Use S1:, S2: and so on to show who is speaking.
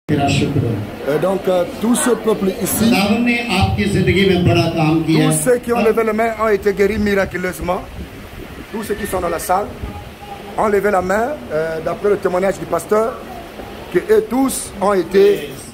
S1: Et donc, tout ce peuple ici, tous ceux qui ont levé la main ont été guéris miraculeusement. Tous ceux qui sont dans la salle ont levé la main, d'après le témoignage du pasteur, que eux tous ont été